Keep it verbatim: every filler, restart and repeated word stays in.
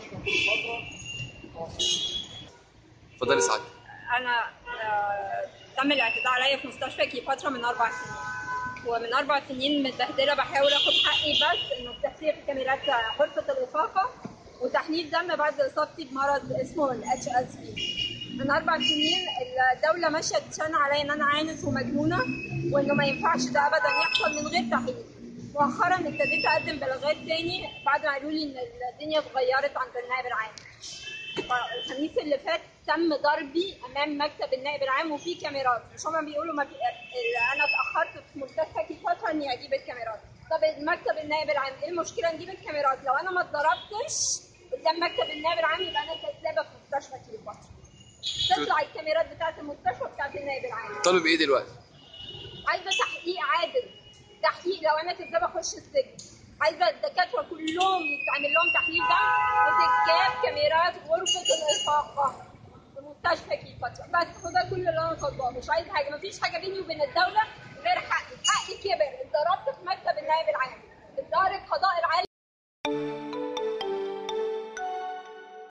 اتفضلي سعادتك. انا آه، تم الاعتداء عليا في مستشفى كليوباترا من اربع سنين، ومن اربع سنين متبهدله بحاول اخد حقي، بس انه التحقيق في كاميرات غرفه الافاقه وتحليل دم بعد اصابتي بمرض اسمه الاتش اس بي. من اربع سنين الدوله ماشيه تشن عليا ان انا عانس ومجنونه، وانه ما ينفعش ده ابدا يحصل من غير تحقيق. مؤخرا ابتديت اقدم بلاغات تاني بعد ما قالوا لي ان الدنيا اتغيرت عند النائب العام. الخميس اللي فات تم ضربي امام مكتب النائب العام وفي كاميرات، مش هما بيقولوا ما في... انا اتاخرت في مستشفى كليوباترا اني اجيب الكاميرات. طب مكتب النائب العام ايه المشكله نجيب الكاميرات؟ لو انا ما اتضربتش قدام مكتب النائب العام يبقى انا كذابه في مستشفى كليوباترا. تطلع الكاميرات بتاعت المستشفى بتاعت النائب العام. طالب ايه دلوقتي؟ عايزه تحقيق عادل، تحقيق لو انا كذابه اخش السجن. عايزه الدكاتره كلهم يتعمل لهم تحليل دم وتتجاب كاميرات غرفه الافاقه في مستشفى كليوباترا. بس هو ده كل اللي انا طالباه، مش عايز حاجه، مفيش حاجه بيني وبين الدوله